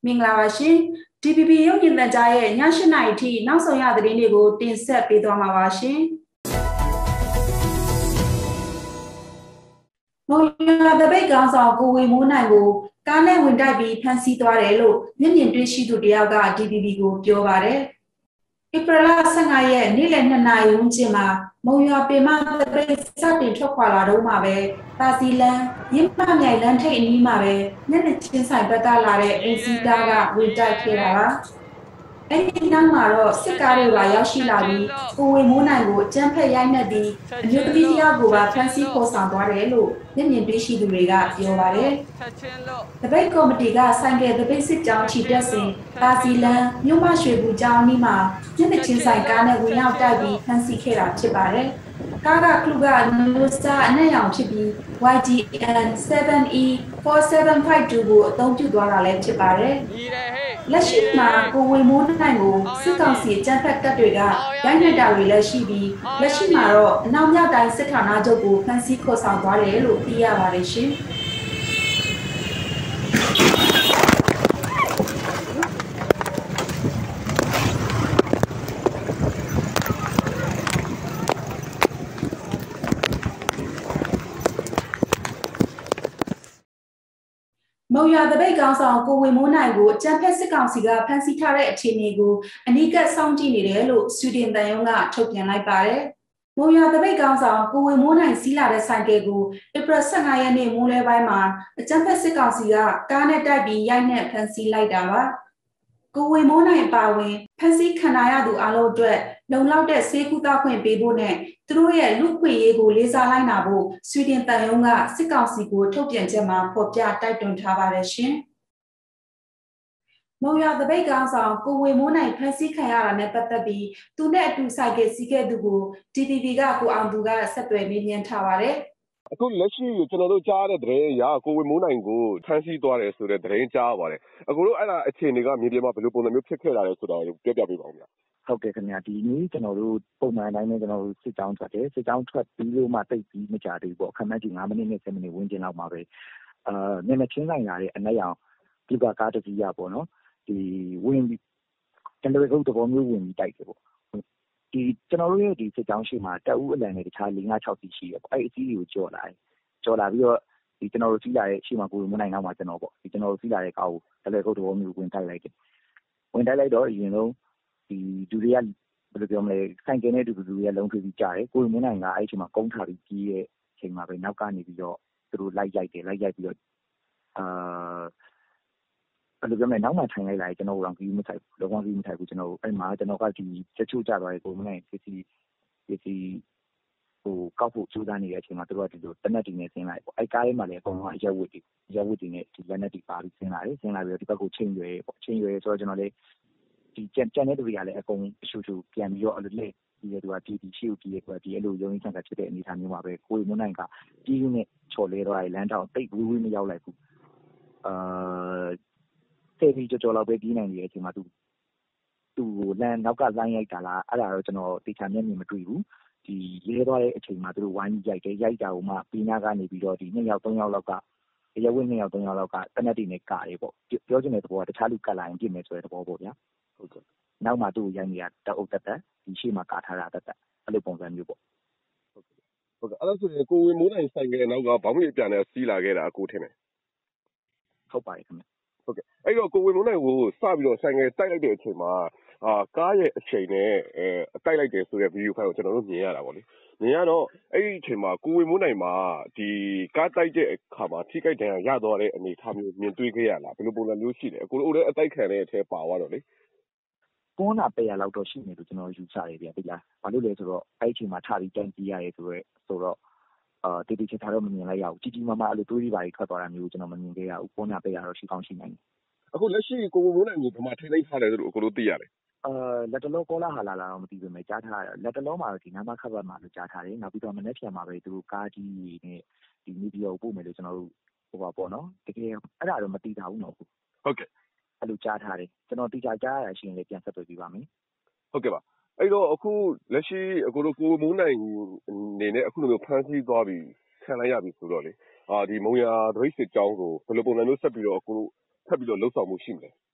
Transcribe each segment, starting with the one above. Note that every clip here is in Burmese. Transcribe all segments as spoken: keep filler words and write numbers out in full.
မင်္ဂလာပါရှင် D P P ရုပ်မြင်သံကြားရဲ့ည၈နာရီထိနောက်ဆုံးရသတင်းတွေကိုတင်ဆက်ပေးသွားမှာပါရှင်မုံရွာတပိတ်ကောင်ဆောင်ကိုဝေမိုးနိုင်ကိုကားနဲ့ဝင်တိုက်ပြီးဖမ်းဆီးသွားတယ်လို့မျက်မြင်တွေ့ရှိသူတယောက်က D P P ကိုပြောပါတယ်ဧပြီလ၁၅ရက်နေ့လယ်၂နာရီဝန်းကျင်မှာမုံရွာပင်မတပိတ်စတင်ထွက်ခွာလာတော့မှပဲပါစီလန်ရင်းမမြိုင်လမ်းထိပ်အနီးမှာပဲမျက်နှာချင်းဆိုင်ဘက်ကလာတဲ့အိမ်စီးကားကဝင်တိုက်ခဲ့တာပါအဲ့ဒီနောက်မှာတော့စစ်ကားတွေပါရောက်ရှိလာပြီးကိုဝေမိုးနိုင်ကိုအကြမ်းဖက်ရိုက်နှက်ပြီးအမျိုးသမီးတယောက်ကိုပါဖမ်းဆီးခေါ်ဆောင်သွားတယ်လို့မျက်မြင်တွေ့ရှိသူတွေကပြောပါတယ်တပိတ်ကော်မတီကဆိုင်ကယ်တပိတ်စစ်ကြောင်းချီတက်စဉ်ပါစီလန်မြို့မရွှေဘူးကျောင်းနီးမှာမျက်နှာချင်းဆိုင်ကားနဲ့ဝင်ရောက်တိုက်ပြီးဖမ်းဆီးခဲ့တာဖြစ်ပါတယ်ကားကကလူကနိုစတာအနက်ရောင်ဖြစ်ပြီး Y G N 7 E four seven five two ကိုအသုံးပြုသွားတာလည်းဖြစ်ပါတယ်လက်ရှိမှာကိုဝေမိုးနိုင်ကိုစစ်ကောင်စီအကြမ်းဖက်တပ်တွေကရိုက်နှက်တာတွေလည်းရှိပြီးလက်ရှိမှာတော့အနောက်မြောက်တိုင်းစစ်ဌာနချုပ်ကိုဖမ်းဆီးခေါ်ဆောင်သွားတယ်လို့သိရပါတယ်ရှင်မုံရွာတပိတ်ကောင်ဆောင်ကိုဝေမိုးနိုင်ကိုအကြမ်းဖက်စစ်ကောင်စီကဖမ်းဆီးထားတဲ့အခြေအနေကိုအနီးကပ်စောင့်ကြည့်နေတယ်လို့ဆွီဒင်တန်ယုံကထုတ်ပြန်လိုက်ပါတယ်။မုံရွာတပိတ်ကောင်ဆောင်ကိုဝေမိုးနိုင်စီးလာတဲ့ဆိုင်ကယ်ကိုဧပြီ၁၅ရက်နေ့မိုးလယ်ပိုင်းမှာအကြမ်းဖက်စစ်ကောင်စီကကားနဲ့တိုက်ပြီးရိုက်နှက်ဖမ်းဆီးလိုက်တာပါ။ကိုဝေမိုးနိုင်ပါဝင်ဖမ်းဆီးခံရသူအလုံးအတွက်လုံလောက်တဲ့ဆေးကုသခွင့်ပေးဖို့နဲ့သူတို့ရဲ့လူ့ခွင့်ရေးကိုလေးစားလိုက်နာဖို့ဆွီဒင်တန်ယုံကစစ်ကောင်စီကိုထုတ်ပြန်ချက်မှာဖော်ပြတိုက်တွန်းထားပါတယ်ရှင်။မုံရွာတပိတ်ကောင်ဆောင်ကိုဝေမိုးနိုင်ဖမ်းဆီးခံရတာနဲ့ပတ်သက်ပြီးသူနဲ့အတူဆိုင်ကယ်စီးခဲ့သူကို D P P ကကိုအောင်သူကဆက်သွယ်မေးမြန်းထားပါတယ်။အခုလက်ရှိကျွန်တော်တို့ကြားတဲ့သတင်းအရကိုဝေမိုးနိုင်ကိုဖမ်းဆီးသွားတယ်ဆိုတဲ့သတင်းကြားပါတယ်။အခုတို့အဲ့ဒါအခြေအနေကမြေပြင်မှာဘယ်လိုပုံစံမျိုးဖြစ်ခဲ့တာလဲဆိုတာကိုပြောပြပေးပါဦးဗျာ။ဟုတ်ကဲ့ခင်ဗျာဒီနေ့ကျွန်တော်တို့ပုံမှန်တိုင်းနဲ့ကျွန်တော်တို့စစ်ကြောင်းထွက်တယ်စစ်ကြောင်းထွက်ပြီးလို့မှတိတ်ပြီးမကြသေးဘူးပေါ့ခန့်မှန်းကြည့်၅မိနစ်နဲ့၁၀မိနစ်ဝန်းကျင်လောက်မှာပဲအာမျက်နှာချင်းဆိုင်လာတဲ့အနက်ရောင်ဒီကကားတစ်စီးရပေါ့နော်ဒီဝင်ပြီးကျွန်တော်တို့သဘောမျိုးဝင်ပြီးတိုက်တယ်ပေါ့ဒီကျွန်တော်တို့ရဲ့ဒီစစ်ကြောင်းရှိမှာတက်ဦးအလံနဲ့တခြား၄၅၆စီရှိရပေါ့အဲ့အစီးကိုကြော်လာတယ်ကြော်လာပြီးတော့ဒီကျွန်တော်တို့စီးလာတဲ့ရှိမှာကိုမနိုင်တော့မှကျွန်တော်ပေါ့ဒီကျွန်တော်တို့စီးလာတဲ့ကားကိုတလဲခုတ်သဘောမျိုးဝင်တိုက်လိုက်တယ်ဝင်တိုက်လိုက်တော့အရင်ဆုံးဒီဒူတွေကဘယ်လိုပြောမလဲဆိုင်ကယ်နဲ့ဒူဒူတွေကလုံးထွေးပြီးကြားတယ်ကိုမနိုင်ကအဲ့အချိန်မှာကုန်းထားပြီးကြီးရဲ့အချိန်မှာပဲနောက်ကနေပြီးတော့သူတို့လိုက်ရိုက်တယ်လိုက်ရိုက်ပြီးတော့အာဘယ်လိုပြောမလဲနောက်မှထိုင်လိုက်လာကျွန်တော်တို့ကကြီးမထိုက်ဘူးလောကကြီးမထိုက်ဘူးကျွန်တော်တို့အဲ့မှာကျွန်တော်ကဒီတချို့ကြသွားတယ်ကိုမနိုင်ပစ္စည်းပစ္စည်းဟိုကောက်ဖို့ကြိုးစားနေတဲ့အချိန်မှာသူတို့ကဒီလိုတနက်တီနဲ့ဆင်းလိုက်ပေါ့အဲ့ကားလေးမှာလည်းအကုန်လုံးအရက်ဝတ်တွေရက်ဝတ်တွေနဲ့ဒီလက်နက်တွေပါပြီးဆင်းလာတယ်ဆင်းလာပြီးတော့ဒီဘက်ကိုချိန်ရွယ်ပေါ့ချိန်ရွယ်ဆိုတော့ကျွန်တော်လည်းဒီကြံကြံတဲ့သူတွေကလည်းအကုန်အရှူရှူပြန်ပြီးတော့အဲ့လိုလက်ဒီရသူကဒီဒီရှိကိုကြီးရကွာဒီအဲ့လိုရုံးရင်းဆန်ဆန်ဖြစ်တဲ့အနေအထားမျိုးမှာပဲကိုယ်မွန်းနိုင်ကကြီးရင်းနဲ့ချော်လဲတော့အဲ့လမ်းတောင်တိတ်ဝေးဝေးမရောက်လိုက်ဘူးအာတေးပြီးကြော်ကြော်လောက်ပဲပြီးနိုင်တဲ့အချိန်မှာသူသူ့ကိုလမ်းနောက်ကလိုင်းရိုက်တာလားအဲ့ဒါတော့ကျွန်တော်တေချာမျက်မြင်မတွေ့ဘူးဒီရဲသွားတဲ့အချိန်မှာသူတို့ဝိုင်းရိုက်တယ်ရိုက်တာကိုမှပြီးနာကနေပြီးတော့ဒီနှစ်ယောက်သုံးယောက်လောက်ကရဝင်းနှစ်ယောက်သုံးယောက်လောက်ကတနက်တီနဲ့ကာတယ်ပေါ့ပြောချင်တဲ့သဘောကတခြားလူကတ်လာရင်ပြင်မယ်ဆိုတဲ့သဘောပေါ့ဗျာဟုတ်ကဲ့နောက်မှသူ့ကိုရိုက်နေတာတအုပ်တက်တက်ဒီရှေ့မှာကာထားတာတက်တက်အဲ့လိုပုံစံမျိုးပေါ့ဟုတ်ကဲ့ဟုတ်ကဲ့အဲ့ဒါဆိုရင်ကိုဝေမိုးနိုင်ဆိုင်ကနောက်ကဘောင်းမီအပြန်နဲ့စီးလာခဲ့တာကိုထင်တယ်ဟုတ်ပါတယ်ခင်ဗျဟုတ်ကဲ့အဲ့တော့ကိုဝေမိုးနိုင်ကိုစပြီးတော့ဆိုင်ကတိုက်လိုက်တဲ့အချိန်မှာအာကားရဲ့အချိန်နဲ့အဲတိုက်လိုက်တယ်ဆိုတဲ့ဗီဒီယိုဖိုင်ကိုကျွန်တော်တို့မြင်ရတာပေါ့လေမြင်ရတော့အဲ့ဒီအချိန်မှာကိုဝေမိုးနိုင်မှာဒီကားတိုက်တဲ့အခါမှာထိခိုက်ဒဏ်ရာရသွားတဲ့အနေအထားမျိုးမြင်တွေ့ခဲ့ရလားဘယ်လိုပုံစံမျိုးရှိလဲအခုတို့လည်းအတိုက်ခံတဲ့အထဲပါသွားတော့လေကွန်းနာပယ်ရလောက်တော့ရှိနေလို့ကျွန်တော်ယူဆရတယ်ဗျာတိလားဘာလို့လဲဆိုတော့အဲ့အချိန်မှာထပြီးတန်းကြီးရတယ်ဆိုတော့ဆိုတော့အာတေးတေးချထားတော့မမြင်လိုက်ရဘူးကြီးကြီးမားမားအဲ့လိုတွေးပြီးပါပြီးထွက်သွားတာမျိုးကျွန်တော်မမြင်ခဲ့ရဘူးကွန်းနာပယ်ရတော့ရှိကောင်းရှိနိုင်တယ်အခုလက်ရှိကိုဝေမိုးနိုင်ကိုဘယ်မှာထိလိုက်ထားတယ်လို့အခုတို့သိရတယ်အာလက်တလုံးကောလာဟာလာလာတော့မသိဘူးမယ်ကြားထားတယ်လက်တလုံးမှာဒီနာမခတ်ဘတ်မှာလို့ကြားထားတယ်နောက်ပြီးတော့မနေ့ပြန်မှာပဲသူတို့ကားကြီးနဲ့ဒီမီဒီယာကိုပို့မယ်လို့ကျွန်တော်တို့ဟိုပါပေါ့နော်တကယ်အဲ့ဒါတော့မသိတာဘူးနော်ဟုတ်ကဲ့အဲ့လိုကြားထားတယ်ကျွန်တော်တိကျကြားရရှိရင်လည်းပြန်ဆက်သွယ်ပြပါမယ်ဟုတ်ကဲ့ပါအဲ့တော့အခုလက်ရှိအခုတို့ကိုမိုးနိုင်နေနဲ့အခုလိုမျိုးဖမ်းဆီးသွားပြီးခံလိုက်ရပြီဆိုတော့လေအာဒီမုံရဒရိတ်စစ်ကြောင်းကိုဘယ်လိုပုံစံမျိုးဆက်ပြီးတော့အခုထပ်ပြီးတော့လှုပ်ဆောင်မှုရှိမလဲ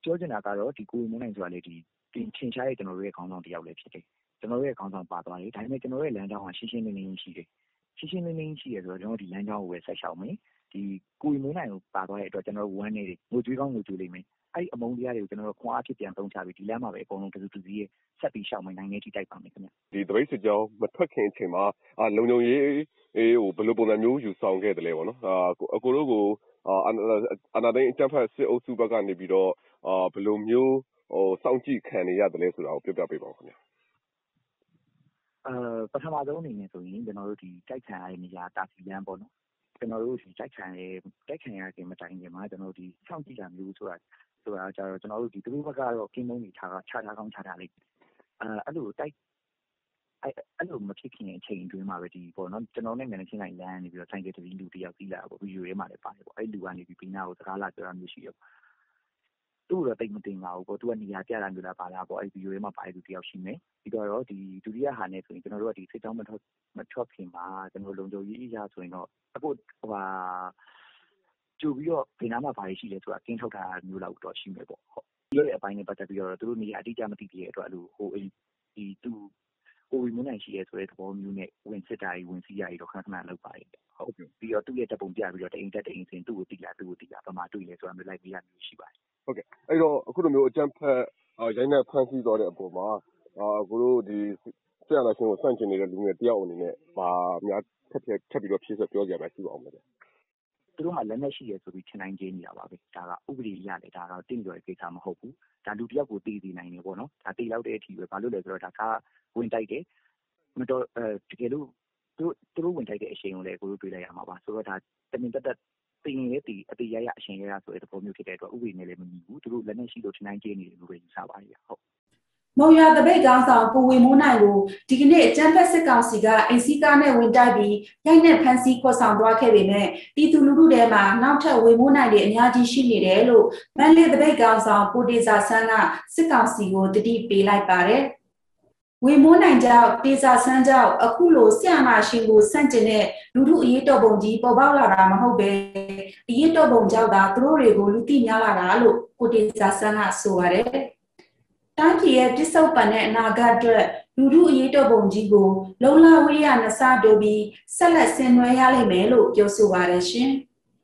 ပြောချင်တာကတော့ဒီကိုဝေမိုးနိုင်ဆိုတာလေဒီတင်ထင်ရှားတဲ့ကျွန်တော်တို့ရဲ့ခေါင်းဆောင်တစ်ယောက်လည်းဖြစ်တယ်ကျွန်တော်တို့ရဲ့ခေါင်းဆောင်ပါသွားတယ်ဒါပေမဲ့ကျွန်တော်တို့ရဲ့လမ်းကြောင်းကရှင်းရှင်းလင်းလင်းရှိတယ်ရှင်းရှင်းလင်းလင်းရှိရဆိုတော့ကျွန်တော်ဒီလမ်းကြောင်းကိုပဲဆက်ရှောင်မယ်ဒီကိုဝေမိုးနိုင်ကိုပါသွားတဲ့အတွက်ကျွန်တော်တို့ဝမ်းနေတယ်ငိုကြွေးကောင်းငိုကြွေးလိမ့်မယ်အဲ့အမုန်းတရားတွေကိုကျွန်တော်တို့ခွန်အားဖြစ်ပြန်သုံးချပြီးဒီလမ်းမှာပဲအကုန်လုံးတူတူစီရဲ့ဆက်ပြီးရှောင်မယ်နိုင်နေထိတိုက်ပါမယ်ခင်ဗျဒီတပိတ်စစ်ကြောင်းမထွက်ခင်အချိန်မှာအာလုံုံရေးအေးဟိုဘယ်လိုပုံစံမျိုးယူဆောင်ခဲ့တယ်လဲပေါ့နော်အာအကိုတို့ကိုအာနာသိန်းအကြမ်းဖက်စစ်အုပ်စုဘက်ကနေပြီးတော့အာဘယ်လိုမျိုးဟိုစောင့်ကြည့်ခံနေရတယ်လဲဆိုတာကိုပြောပြပေးပါဦးခင်ဗျအဲပထမဆုံးအနေနဲ့ဆိုရင်ကျွန်တော်တို့ဒီတိုက်ခံရတဲ့နေရာတာစီလမ်းပေါ့နော်ကျွန်တော်တို့ဒီတိုက်ခံရတိုက်ခံရတဲ့မတိုင်ခင်မှာကျွန်တော်တို့ဒီစောင့်ကြည့်တာမျိုးဆိုတာဆိုတာကြတော့ကျွန်တော်တို့ဒီသူတို့ဘက်ကတော့ကင်းမုံတွေထားတာခြားထားကောင်းခြားထားလိုက်အဲအဲ့လိုတိုက်အဲ့အဲ့လိုမဖြစ်ခင်အချိန်အတွင်းမှာပဲဒီပေါ့နော်ကျွန်တော်နဲ့ငါနဲ့ချင်းတိုင်းလမ်းနေပြီးတော့ဆိုင်ကယ်တပြီးလူတယောက်ပြီးလာပေါ့ဗီဒီယိုထဲမှာလည်းပါတယ်ပေါ့အဲ့လူကနေပြီးပင်နာကိုစကားလာပြောတာမျိုးရှိရောသူ့တော့တိတ်မတင်ပါဘူးပေါ့သူကနေရာပြတာမျိုးလားပါလားပေါ့အဲ့ဗီဒီယိုထဲမှာပါတယ်လူတယောက်ရှိမယ်ပြီးတော့ဒီဒုတိယဟာနဲ့ဆိုရင်ကျွန်တော်တို့ကဒီစစ်တောင်းမထွက်မထွက်ခင်မှာကျွန်တော်လုံခြုံရေးအရာဆိုရင်တော့အခုဟိုဟာကြိုပြီးတော့ဘယ်နာမှာပါတယ်ရှိလဲဆိုတာကင်းထုတ်တာမျိုးလောက်တော့ရှိမယ်ပေါ့ဟုတ်ဒီရဲ့အပိုင်းနဲ့ပတ်သက်ပြီးတော့သူတို့နေရာအတိအကျမသိသေးတဲ့အတွက်အဲ့လိုဟိုဒီသူကိုဝေမိုးနိုင်ရှိရဲဆိုတဲ့သဘောမျိုးနဲ့ဝင်စစ်တာကြီးဝင်စီးရကြီးတော့ခဏခဏလောက်ပါတယ်ဟုတ်ပြီးတော့သူ့ရဲ့တပ်ပုံပြပြီးတော့တအိမ်တက်တအိမ်စင်သူ့ကိုတိလာသူ့ကိုတိလာပမာတွေ့လဲဆိုတာမျိုးလိုက်ပြရမျိုးရှိပါတယ်ဟုတ်ကဲ့အဲ့တော့အခုလိုမျိုးအကြမ်းဖက်ရိုင်းနဲ့ဖမ်းဆီးသွားတဲ့အပေါ်မှာအာကိုတို့ဒီဆရာနာရှင်ကိုစန့်ကျင်နေတဲ့လူငယ်တယောက်အနေနဲ့ဗာများထက်ထက်ပြီးတော့ဖြည့်ဆွပြောကြရမှာရှိပါအောင်မယ်သူတို့မှလက်နဲ့ရှိရဲဆိုပြီးထင်နိုင်ခြင်းနေတာပါပဲဒါကဥပဒေရတယ်ဒါကတော့တင့်ကြော်တဲ့ကိစ္စမဟုတ်ဘူးဒါလူတယောက်ကိုတည်တည်နိုင်နေပေါ့နော်ဒါတည်လောက်တဲ့အထိပဲဘာလို့လဲဆိုတော့ဒါကဝင်တိုက်တယ်မတော်အဲတကယ်လို့သူသူတို့ဝင်တိုက်တဲ့အချိန်ကိုလည်းကိုတို့တွေ့လိုက်ရမှာပါဆိုတော့ဒါတမင်တက်တက်တင်ရတဲ့ဒီအတေးရရအရှင်ရရဆိုတဲ့သဘောမျိုးဖြစ်တဲ့အတွက်ဥပဒေနဲ့လည်းမညီဘူးသူတို့လက်နဲ့ရှိလို့ထင်နိုင်ခြင်းနေတယ်လို့ပဲယူဆပါရဟုတ်မုံရတပိတ်ကောင်းဆောင်ကိုဝေမိုးနိုင်ကိုဒီကနေ့အကြမ်းဖက်စစ်ကောင်စီကအင်စီကားနဲ့ဝင်တိုက်ပြီးရိုက်နှက်ဖမ်းဆီးခေါ်ဆောင်သွားခဲ့ပေမဲ့ပြည်သူလူထုထဲမှာနောက်ထပ်ဝေမိုးနိုင်တွေအများကြီးရှိနေတယ်လို့မန္တလေးတပိတ်ကောင်းဆောင်ကိုတေဇာဆန်းကစစ်ကောင်စီကိုတတိပေးလိုက်ပါတယ်ဝေမိုးနိုင်ကြောင့်တေဇာဆန်းကြောင့်အခုလိုဆရာနာရှင်ကိုစန့်ကျင်တဲ့လူထုအရေးတော်ပုံကြီးပေါ်ပေါက်လာတာမဟုတ်ပဲအရေးတော်ပုံကြောင့်သာသူတို့တွေကိုလူသိများလာတာလို့ကိုတေဇာဆန်းကဆိုပါတယ်တိုင်းပြည်ရဲ့ပြစ္ဆုတ်ပန်တဲ့အနာဂတ်အတွက်လူထုအရေးတော်ပုံကြီးကိုလုံလဝိရိယနှစတိုးပြီးဆက်လက်ဆင်နွှဲရလိမ့်မယ်လို့ပြောဆိုပါတယ်ရှင်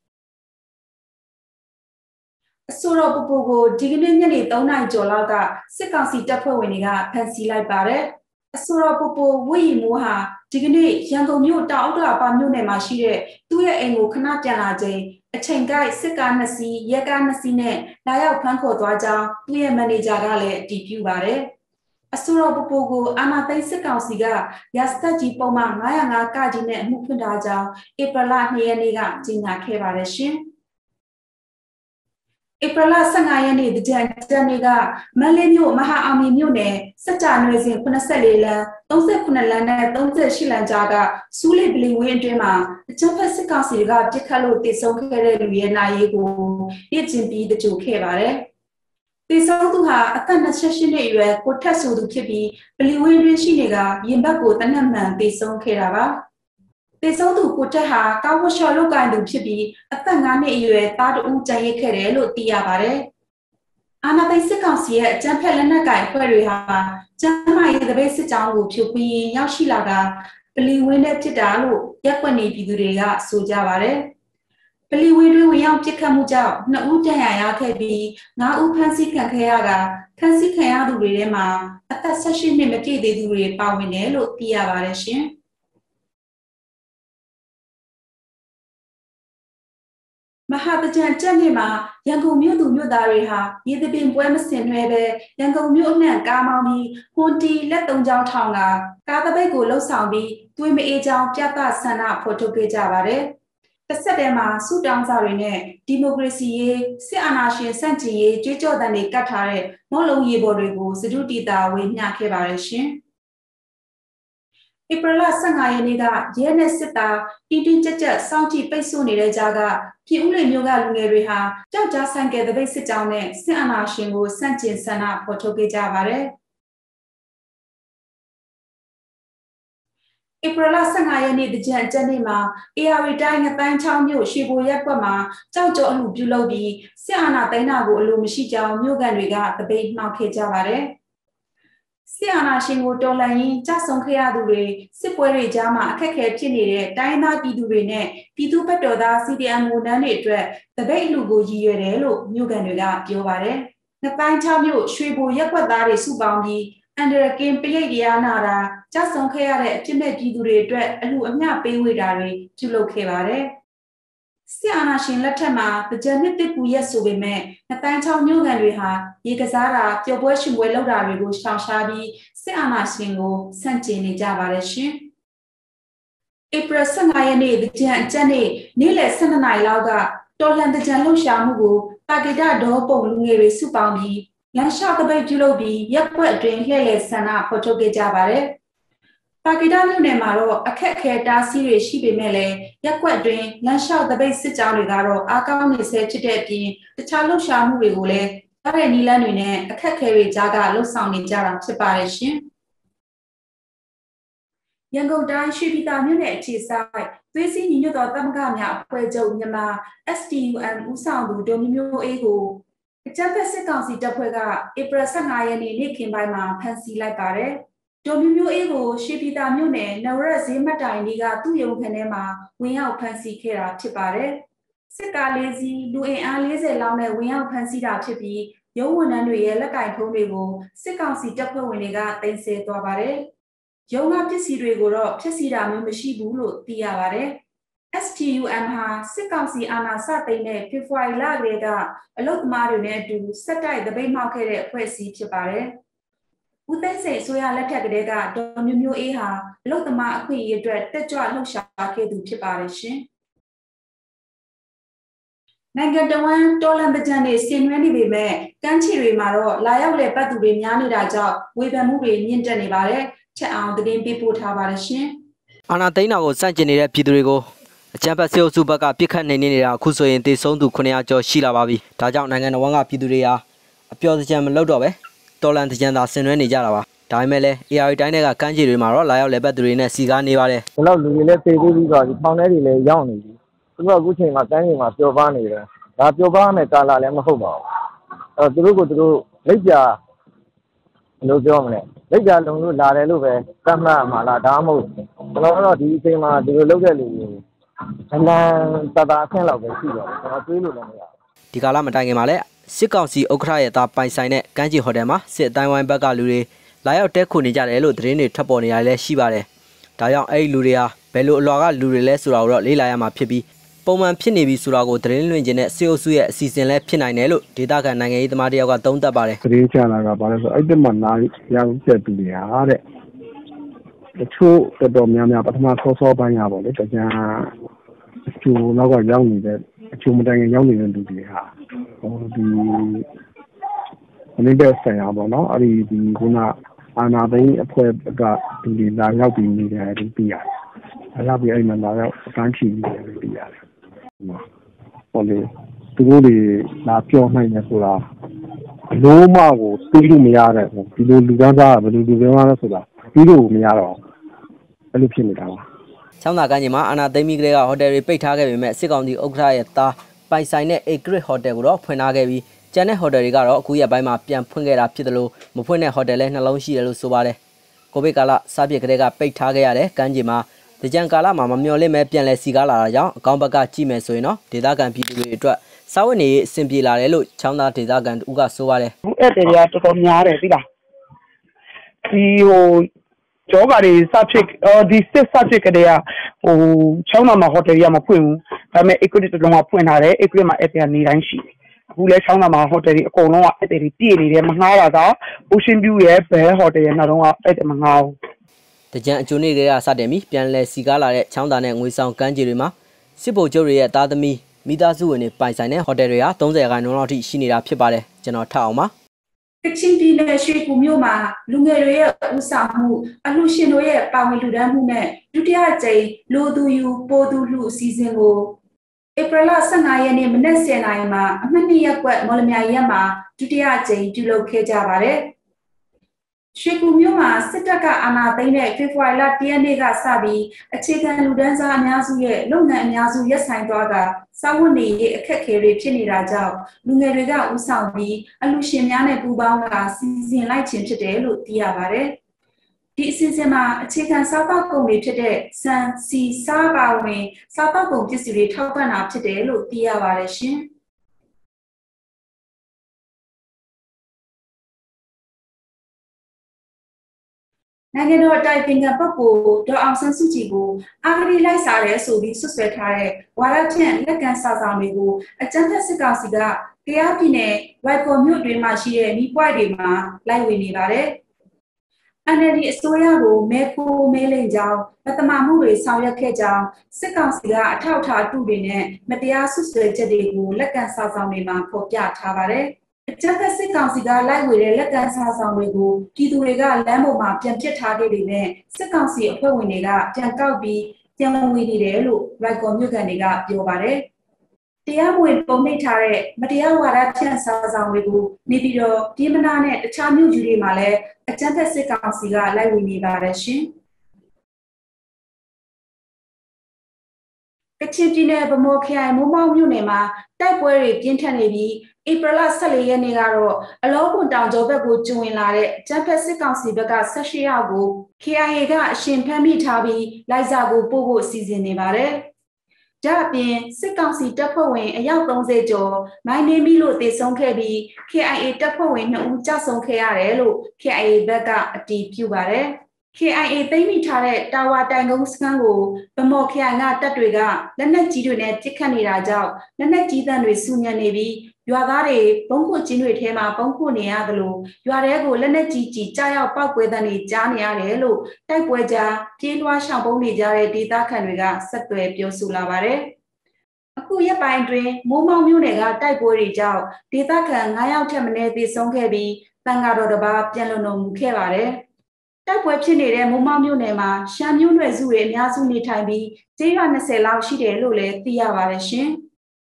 အဆိုတော်ပူပူကိုဒီကနေ့ညနေသုံးနာရီကျော်လောက်ကစစ်ကောင်စီတပ်ဖွဲ့ဝင်တွေကဖမ်းဆီးလိုက်ပါတယ်အဆိုတော်ပူပူဝိရီမိုးဟာဒီကနေ့ရန်ကုန်မြို့တောင်ဥက္ကလာပမြို့နယ်မှာရှိတဲ့သူ့ရဲ့အိမ်ကိုခဏပြန်လာချိန်အချိန်ကိုက်စစ်ကားနှစ်စီးရဲကားနှစ်စီးနဲ့လာရောက်ဖမ်းခေါ်သွားကြောင်းသူ့ရဲ့မန်နေဂျာကလည်းအတည်ပြုပါတယ်အဆိုတော်ပူပူကိုအာဏာသိမ်းစစ်ကောင်စီကရာစတက်ကြီးပုံမှန်ငါး၀၅ကကြီးနဲ့အမှုဖွင့်ထားကြောင်းဧပြီလ၂ရက်နေ့ကကြေညာခဲ့ပါတယ်ရှင်ဧပြီလ၁၅ရက်နေ့တကြံတန်နေ့ကမန္တလေးမြို့မဟာအောင်မြေမြို့နယ်စကြနွယ်စဉ်၇၄လမ်း၃၈လမ်းနဲ့၃၈လမ်းကြားကစူးလိပလီဝင်းအတွင်းမှာအကြမ်းဖက်စစ်ကောင်စီကပြစ်ခတ်လို့တည်ဆုံခဲ့တဲ့လူရဲ့နိုင်ရေးကိုပြစ်ကျင်ပြီးတကြိုခဲ့ပါတယ်။တည်ဆုံသူဟာအသက်၂၈နှစ်အရွယ်ကိုထက်ဆိုသူဖြစ်ပြီးပလီဝင်းတွင်ရှိနေကရင်ဘတ်ကိုတနက်မှန်တည်ဆုံခဲ့တာပါ။တေဆုံးသူကိုတက်ဟာကာဝရှော်လုတ်ကိုင်သူဖြစ်ပြီးအသက်၅နှစ်အရွယ်သားတဦးကြံရစ်ခဲ့တယ်လို့သိရပါတယ်။အာဏာသိမ်းစစ်ကောင်စီရဲ့အကြမ်းဖက်လက်နက်ကိုင်အဖွဲ့တွေဟာကျန်းမာရေးတပိတ်စစ်ကြောင်းကိုဖြိုခွင်းရင်ရောက်ရှိလာတာပလီဝင်းနဲ့ဖြစ်တာလို့ရက်ွက်နေပြည်သူတွေကဆိုကြပါတယ်။ပလီဝင်းတွင်ဝင်ရောက်ပစ်ခတ်မှုကြောင့်နှစ်ဦးဒဏ်ရာရခဲ့ပြီးငါးဦးဖမ်းဆီးခံခဲ့ရတာဖမ်းဆီးခံရသူတွေထဲမှာအသက်၁၈နှစ်မပြည့်သေးသူတွေပါဝင်တယ်လို့သိရပါတယ်ရှင်။မဟာတကြံကျက်နေ့မှာရန်ကုန်မြို့သူမြို့သားတွေဟာရေသပင်ပွဲမစင်နွယ်ပဲရန်ကုန်မြို့အနှံ့ကားမောင်းပြီးဟွန်တီလက်သုံးချောင်းထောင်ကကားသပိတ်ကိုလှုပ်ဆောင်ပြီးသွေးမအေးချောင်းပြသဆန္ဒဖော်ထုတ်ခဲ့ကြပါတယ်။တစ်ဆက်တည်းမှာစုတောင်းစာတွေနဲ့ဒီမိုကရေစီရေးစစ်အာဏာရှင်စန့်ကျင်ရေးကြွေးကြော်သံတွေကတ်ထားတဲ့မော်လုံးရေပေါ်တွေကိုစတုတီတာဝေမျှခဲ့ပါတယ်ရှင်။ဧပြီလ၁၅ရက်နေ့ကရဲနဲ့စစ်သားတီတီကြက်ကြက်စောင့်ကြည့်ပိတ်ဆို့နေတဲ့ကြားကပြည်ဦးလွင်မြို့ကလူငယ်တွေဟာကြောက်ကြားဆိုင်ကယ်တပိတ်စစ်ကြောင်းနဲ့စစ်အာဏာရှင်ကိုစန့်ကျင်ဆန္ဒဖော်ထုတ်ခဲ့ကြပါတယ်။ဧပြီလဆယ့်ငါရက်နေ့တကြံကျက်နေ့မှာအေရဝတီတိုင်းငတိုင်းချောင်းမြို့ရွှေဘိုရက်ကွက်မှာကြောက်ကြောအမှုပြုလုပ်ပြီးစစ်အာဏာသိမ်းတာကိုအလိုမရှိကြောင်းမြို့ကန်တွေကတပိတ်နှောက်ခဲ့ကြပါတယ်။စစ်အာဏာရှင်ကိုတော်လှန်ရင်းကြဆုံခဲ့ရသူတွေစစ်ပွဲတွေကြားမှာအခက်အခဲဖြစ်နေတဲ့တိုင်းသားပြည်သူတွေနဲ့ပြည်သူ့ဘက်တော်သား C D M ဝန်ထမ်းတွေအတွက်တပိတ်အလူကိုရည်ရွယ်တယ်လို့မြို့ကန်တွေကပြောပါတယ်။ငတိုင်းချောင်းမြို့ရွှေဘိုရက်ကွက်သားတွေစုပေါင်းပြီးအန်ဒရကင်ပရိတ်တရားနာတာကြဆုံခဲ့ရတဲ့အဖြစ်မဲ့ပြည်သူတွေအတွက်အလူအမျှပေးဝေတာတွေပြုလုပ်ခဲ့ပါတယ်။စစ်အာဏာရှင်လက်ထက်မှာဗကြံနှစ်တစ်ကူရက်ဆိုပေမဲ့ငတိုင်းချောင်းမြို့ကန်တွေဟာရေကစားတာပျော်ပွဲရှင်ပွဲလုပ်တာတွေကိုရှောင်ရှားပြီးစစ်အာဏာရှင်ကိုဆန့်ကျင်နေကြပါတယ်ရှင်။ဧပြီဆယ့်ငါရက်နေ့ဗကြံအကျက်နေ့နေ့လယ်ဆယ်နှစ်နာရီလောက်ကတော်လှန်ဗကြံလှုပ်ရှားမှုကိုပါကိတဒေါပုံလူငယ်တွေစုပေါင်းပြီးလမ်းလျှောက်တပိတ်ပြုလုပ်ပြီးရက်ွက်အတွင်းလှည့်လည်ဆန္ဒဖော်ထုတ်ခဲ့ကြပါတယ်။ပါကီတာမြို့နယ်မှာတော့အခက်အခဲတားဆီးတွေရှိပေမဲ့လည်းရက်ွက်အတွင်းလမ်းလျှောက်တပိတ်စစ်ကြောင်းတွေကတော့အားကောင်းနေဆဲဖြစ်တဲ့အပြင်တခြားလှုပ်ရှားမှုတွေကိုလည်းအဲ့ဒီနီလန်းတွေနဲ့အခက်အခဲတွေကြားကလှုပ်ဆောင်နေကြတာဖြစ်ပါတယ်ရှင်။ရန်ကုန်တိုင်းရွှေပြည်သာမြို့နယ်အခြေစိုက်သွေးစည်းညီညွတ်သောသမဂ္ဂများအဖွဲ့ချုပ်မြန်မာ S T U M ဦးဆောင်သူဒေါ်မျိုးအေးကိုအကြမ်းဖက်စစ်ကောင်စီတပ်ဖွဲ့ကဧပြီဆယ့်ငါရက်နေ့နေ့ခင်းပိုင်းမှာဖမ်းဆီးလိုက်ပါတယ်။ဒေါ်မျိုးမျိုးအေးကိုရွှေပြည်သာမြို့နယ်နဝရက်ဈေးမတိုင်လေးကသူ့ရုံခန်းထဲမှာဝင်ရောက်ဖမ်းဆီးခဲ့တာဖြစ်ပါတယ်။စစ်ကားလေးစီးလူအင်အားလေးဆယ်လောက်နဲ့ဝင်ရောက်ဖမ်းဆီးတာဖြစ်ပြီးရုံးဝန်ထမ်းတွေရဲ့လက်ကင်ဖုံးတွေကိုစစ်ကောင်စီတပ်ဖွဲ့ဝင်တွေကတင်ဆက်သွားပါတယ်။ရုံးကပစ္စည်းတွေကိုတော့ဖျက်ဆီးတာမျိုးမရှိဘူးလို့သိရပါတယ်။ S T U M ဟာစစ်ကောင်စီအာဏာစသိမ်းတဲ့ဖေဖော်ဝါရီလကလေးကအလုတ်သမားတွေနဲ့အတူဆက်တိုက်တပိတ်မှောက်ခဲ့တဲ့အဖွဲ့အစည်းဖြစ်ပါတယ်။ဦးသိန်းစိန်အစိုးရလက်ထက်ကတည်းကဒေါ်မျိုးမျိုးအေးဟာအလုတ်သမားအခွင့်အရေးအတွက်တက်ကြွလှုပ်ရှားခဲ့သူဖြစ်ပါတယ်ရှင်။နိုင်ငံတော်ဝန်တော်လန်ပကြံတွေဆင်နွှဲနေပေမဲ့ကမ်းခြေတွေမှာတော့လာရောက်လေပတ်သူတွေများနေတာကြောင့်ဝေဖန်မှုတွေမြင့်တက်နေပါတယ်။ချက်အောင်သတင်းပေးပို့ထားပါတယ်ရှင်။အာဏာသိမ်းတာကိုစန့်ကျင်နေတဲ့ပြည်သူတွေကိုအကြမ်းဖက်စစ်အုပ်စုဘက်ကပြစ်ခတ်နေနေတာအခုဆိုရင်တေဆုံးသူခုနှစ်ရာကျော်ရှိလာပါပြီ။ဒါကြောင့်နိုင်ငံတော်ဝန်ကပြည်သူတွေဟာအပျော်စကြံမလုပ်တော့ပဲတော်လန်စကြံသာဆင်နွှဲနေကြတာပါ။ဒါပေမဲ့လည်း A R တိုင်းတွေကကမ်းခြေတွေမှာတော့လာရောက်လေပတ်သူတွေနဲ့စီကားနေပါတယ်။ဘယ်လောက်လူတွေလည်းတေသေးပြီးတော့ဒီပေါင်ထဲတွေလည်းရောက်နေပြီ။သူတို့ကအခုချိန်မှာကမ်းခြေမှာပျော်ပါနေတယ်။ဒါပျော်ပါမယ်ကာလာလည်းမဟုတ်ပါဘူး။အဲသူတို့ကသူတို့လက်ပြဘယ်လိုပြောမလဲလက်ပြလုံလို့လာတယ်လို့ပဲသတ်မှတ်မှာလားဒါမှမဟုတ်ကျွန်တော်တို့ဒီအချိန်မှာဒီလိုလုပ်တဲ့လူတွေအမှန်တတာအဆင့်လောက်ပဲရှိတော့ကျွန်တော်တွေးလို့လည်းမရဘူးဒီကာလမတိုင်ခင်မှာလည်းစစ်ကောင်စီဥက္ကဋ္ဌရဲ့သားပိုင်ဆိုင်တဲ့ကမ်းခြေဟိုတယ်မှာစစ်အတိုင်းဝိုင်းဘက်ကလူတွေလာရောက်တဲခုနေကြတယ်လို့သတင်းတွေထွက်ပေါ်နေရလည်းရှိပါတယ်ဒါကြောင့်အဲ့ဒီလူတွေဟာဘယ်လိုအလွာကလူတွေလဲဆိုတာကိုတော့လေးလာရမှာဖြစ်ပြီးပုံမှန်ဖြစ်နေပြီဆိုတာကိုသတင်းလွှင့်ခြင်းနဲ့စစ်အုပ်စုရဲ့အစီအစဉ်လည်းဖြစ်နိုင်တယ်လို့ဒေသခံနိုင်ငံရေးသမားတယောက်ကသုံးသပ်ပါတယ်သတင်းချလာကဘာလဲဆိုအဲ့ဒီမှာနားရောက်ချက်ပြီးရတဲ့တချို့တော်တော်များများပထမဆောစောပိုင်းရပါလေတကြံအချို့နောက်ကရောက်နေတဲ့အချို့မတိုင်ခင်ရောက်နေတဲ့လူတွေဟာဟိုဒီအနည်းပဲဆိုင်ရပါတော့အဲ့ဒီဒီခုနအာနာသိန်းအဖွဲ့ကလူတွေလာရောက်ပြီးနေတယ်လို့သိရတယ်အဲ့ဒါပြီးအဲ့မှာလာရောက်အကန့်ချီနေတယ်လို့သိရတယ်ဟိုလေသူတို့တွေလာပြောနိုင်တယ်ဆိုတာလုံးမကိုသိလို့မရတဲ့ဒီလိုလူသားသားကဘယ်လိုလူပြောရလဲဆိုတာပြီးလို့မရတော့အဲ့လိုဖြစ်နေတာပါချောင်းသာကမ်းခြေမှာအာနာသိန်းမီကလေးကဟိုတယ်တွေပိတ်ထားခဲ့ပေမဲ့စစ်ကောင်စီဥက္ကဋ္ဌရဲ့သားပိုင်ဆိုင်တဲ့ Acrid Hotel ကိုတော့ဖွင့်ထားခဲ့ပြီးကျန်တဲ့ဟိုတယ်တွေကတော့အခုရက်ပိုင်းမှာပြန်ဖွင့်ခဲ့တာဖြစ်တယ်လို့မဖွင့်တဲ့ဟိုတယ်လည်းနှလုံးရှိတယ်လို့ဆိုပါတယ်ကိုဗစ်ကာလစားပစ်ကလေးကပိတ်ထားခဲ့ရတဲ့ကမ်းခြေမှာတကြံကာလမှာမမျှော်လင့်မဲ့ပြန်လဲစီကားလာတာကြောင့်အကောင့်ဘက်ကကြည့်မယ်ဆိုရင်တော့ဒေသခံပြည်သူတွေအတွက်စာဝတ်နေအဆင်ပြေလာတယ်လို့ချောင်းသားဒေသခံဦးကဆိုပါတယ်အခုအဲ့တယ်တွေကတော်တော်များတယ်သိလားဒီဟိုကျောကာတွေစဖြစ်အော်ဒီစစ်စဖြစ်ကလေးကဟိုချောင်းသားမှာဟိုတယ်ရမဖွင့်ဘူးဒါပေမဲ့ Acrid တုံးကဖွင့်ထားတယ် Acrid မှာအဲ့တယ်ကနေတိုင်းရှိတယ်အခုလဲချောင်းသားမှာဟိုတယ်တွေအကုန်လုံးကအဲ့တယ်တွေပြည့်နေတယ်မငှားတာက Ocean View ရဲ့ဘဲဟိုတယ်ရဲ့နောက်တော့အဲ့တယ်မငှားဘူးတကြံအကျိုးနေ့တွေကစတင်ပြီးပြန်လဲစီကားလာတဲ့ချောင်းသားနဲ့ငွေဆောင်ကမ်းခြေတွေမှာစစ်ဗိုလ်ချုပ်တွေရဲ့သားသမီးမိသားစုဝင်တွေပိုင်ဆိုင်တဲ့ဟိုတယ်တွေဟာသုံးဆယ်ရာခိုင်နှုန်းလောက်ထိရှိနေတာဖြစ်ပါတယ်ကျွန်တော်ထအောင်ပါကချင်ပြည်နယ်ရွှေကူမြို့မှာလူငယ်တွေရဲ့ဦးဆောင်မှုအလှရှင်တို့ရဲ့ပါဝင်လူဒန်းမှုနဲ့ဒုတိယကြိမ်လူသူယူပိုသူလူအစည်းအဝေးကိုဧပြီလဆယ့်ငါရက်နေ့မနက်ဆယ်နာရီမှာအမှတ်နှစ်ရပ်ကွက်မော်လမြိုင်ရပ်မှာဒုတိယကြိမ်ပြုလုပ်ခဲ့ကြပါတယ်ရွှေကူမြို့မှာစစ်တပ်ကအာဏာသိမ်းတဲ့ဖေဖော်ဝါရီလတရက်နေ့ကစပြီးအခြေခံလူဒန်းစားအများစုရဲ့လုပ်ငန်းအများစုရပ်ဆိုင်သွားတာစာဝတ်နေရေးအခက်အခဲတွေဖြစ်နေတာကြောင့်လူငယ်တွေကဦးဆောင်ပြီးအလူရှင်များနဲ့ပူးပေါင်းကစီစဉ်လိုက်ခြင်းဖြစ်တယ်လို့သိရပါတယ်။ဒီအစီအစဉ်မှာအခြေခံစားသောက်ကုန်တွေဖြစ်တဲ့စံစီစားပါဝင်စားသောက်ကုန်ပစ္စည်းတွေထောက်ပံ့တာဖြစ်တယ်လို့သိရပါတယ်ရှင်။နိုင်ငံတော်အတိုင်ပင်ခံပုဂ္ဂိုလ်ဒေါ်အောင်ဆန်းစုကြည်ကိုအာဂရီလိုက်စားရဲဆိုပြီးဆွဆွဲထားတဲ့ဝါရဖြန့်လက်ကန်စာဆောင်တွေကိုအကြမ်းဖက်စစ်ကောင်စီကတရားပြည်နယ်ဝိုက်ပေါ်မြို့တွင်မှရှိတဲ့မိပွိုက်တွေမှာလိုက်ဝင်နေပါတယ်။ N L D အစိုးရကိုမဲခိုးမဲလိမ်ကြောင်းပထမမှုတွေဆောင်ရွက်ခဲ့ကြောင်းစစ်ကောင်စီကအထောက်အထားအတုတွေနဲ့မတရားဆွဆွဲချက်တွေကိုလက်ကန်စာဆောင်တွေမှာဖော်ပြထားပါတယ်။အကြမ်းဖက်စစ်ကောင်စီကလိုက်ဝေတဲ့လက်ကန်စာဆောင်တွေကိုပြည်သူတွေကလမ်းပေါ်မှာပြန်ပစ်ထားခဲ့ပေမဲ့စစ်ကောင်စီအဖွဲ့ဝင်တွေကပြန်ကောက်ပြီးပြန်ဝေနေတယ်လို့ရိုက်ကော်မြို့ကန်တွေကပြောပါတယ်။တရားမဝင်ပုံနှိပ်ထားတဲ့မတရားဝါဒဖြန့်စာဆောင်တွေကိုနေပြီးတော့ဒီမနာနဲ့တခြားမြို့ကြီးတွေမှာလည်းအကြမ်းဖက်စစ်ကောင်စီကလိုက်ဝေနေပါတယ်ရှင်။ကချင်ပြည်နယ်ဗမော်ခရိုင်မိုးမောက်မြို့နယ်မှာတိုက်ပွဲတွေပြင်းထန်နေပြီးဧပြီလဆယ့်လေးရက်နေ့ကတော့အလောပွန်တောင်ကျောဘက်ကိုကျွဝင်လာတဲ့ကျန်းဖက်စစ်ကောင်စီဘက်ကဆယ့်ရှစ်ယောက်ကို K I A ကအရှင်ဖမ်းမိထားပြီးလိုက်စာကိုပို့ဖို့စီစဉ်နေပါတယ်။ဒါအပြင်စစ်ကောင်စီတပ်ဖွဲ့ဝင်အယောက်သုံးဆယ်ကျော်မိုင်းနေပြီလို့သေဆုံးခဲ့ပြီး K I A တပ်ဖွဲ့ဝင်နှစ်ဦးကြာဆုံးခဲ့ရတယ်လို့ K I A ဘက်ကအတည်ပြုပါတယ်။ K I A သိမ်းမိထားတဲ့တာဝါတိုင်ကုန်းစခန်းကိုဗမော်ခရိုင်ကတပ်တွေကလက်နက်ကြီးတွေနဲ့ပစ်ခတ်နေတာကြောင့်လက်နက်ကြီးတန်းတွေစုညံနေပြီးရွာသားတွေဘုံခုကျင်းတွေထဲမှာပုံခုနေရသလိုရွာထဲကိုလက်နက်ကြီးကြီးကြားရောက်ပောက်ကွဲတဲ့နေကြားနေရတယ်လို့တိုက်ပွဲကြားပြေးလွှားရှောင်ပုံနေကြတဲ့ဒေသခံတွေကဆက်သွယ်ပြောဆိုလာပါတယ်။အခုရက်ပိုင်းတွင်မိုးမောက်မြို့နယ်ကတိုက်ပွဲတွေကြောင့်ဒေသခံငါးယောက်ထက်မနည်းသေဆုံးခဲ့ပြီးတန်ဃာတော်တစ်ပါးပြန်လွန်တော်မူခဲ့ပါတယ်။တိုက်ပွဲဖြစ်နေတဲ့မိုးမောက်မြို့နယ်မှာရှမ်းမျိုးနွယ်စုတွေအများစုနေထိုင်ပြီးကျေးရွာ၂၀လောက်ရှိတယ်လို့လည်းသိရပါတယ်ရှင်။